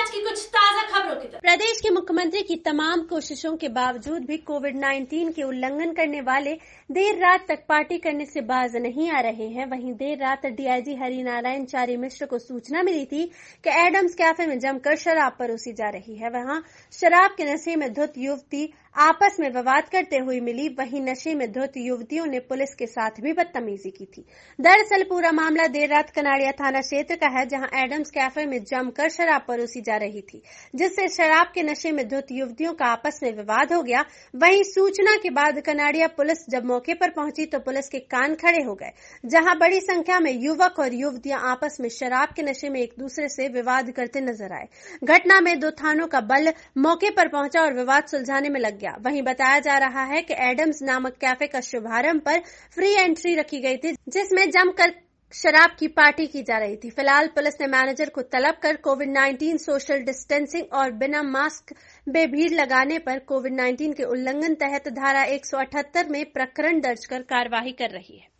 आज की कुछ ताजा खबरों की तरफ। प्रदेश के मुख्यमंत्री की तमाम कोशिशों के बावजूद भी कोविड-19 के उल्लंघन करने वाले देर रात तक पार्टी करने से बाज नहीं आ रहे हैं। वहीं देर रात डीआईजी हरिनारायण चारी मिश्र को सूचना मिली थी कि एडम्स कैफे में जमकर शराब परोसी जा रही है। वहां शराब के नशे में धुत युवती आपस में विवाद करते हुए मिली। वहीं नशे में धुत युवतियों ने पुलिस के साथ भी बदतमीजी की थी। दरअसल पूरा मामला देर रात कनाड़िया थाना क्षेत्र का है, जहां एडम्स कैफे में जमकर शराब परोसी जा रही थी, जिससे शराब के नशे में धुत युवतियों का आपस में विवाद हो गया। वहीं सूचना के बाद कनाड़िया पुलिस जब मौके पर पहुंची तो पुलिस के कान खड़े हो गए, जहां बड़ी संख्या में युवक और युवतियां आपस में शराब के नशे में एक दूसरे से विवाद करते नजर आए। घटना में 2 थानों का बल मौके पर पहुंचा और विवाद सुलझाने में लग गया। वहीं बताया जा रहा है कि एडम्स नामक कैफे का शुभारंभ पर फ्री एंट्री रखी गई थी, जिसमें जमकर शराब की पार्टी की जा रही थी। फिलहाल पुलिस ने मैनेजर को तलब कर कोविड-19 सोशल डिस्टेंसिंग और बिना मास्क में भीड़ लगाने पर कोविड-19 के उल्लंघन तहत धारा 178 में प्रकरण दर्ज कर कार्रवाई कर रही है।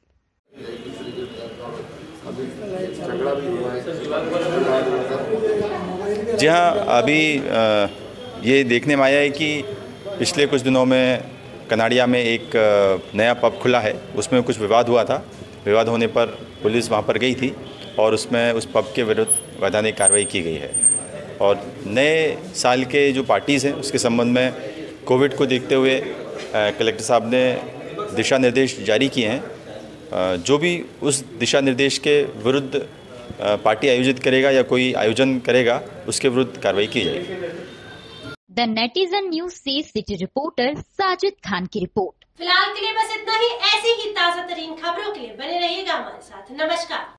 जी हाँ, अभी ये देखने में आया है कि पिछले कुछ दिनों में कनाड़िया में एक नया पब खुला है, उसमें कुछ विवाद हुआ था। विवाद होने पर पुलिस वहाँ पर गई थी और उसमें उस पब के विरुद्ध वैधानिक कार्रवाई की गई है। और नए साल के जो पार्टीज़ हैं उसके संबंध में कोविड को देखते हुए कलेक्टर साहब ने दिशा निर्देश जारी किए हैं। जो भी उस दिशा निर्देश के विरुद्ध पार्टी आयोजित करेगा या कोई आयोजन करेगा, उसके विरुद्ध कार्रवाई की जाएगी। द नेटिजन न्यूज से सिटी रिपोर्टर साजिद खान की रिपोर्ट। फिलहाल के लिए बस इतना ही। ऐसी ही ताजा तरीन खबरों के लिए बने रहिएगा हमारे साथ। नमस्कार।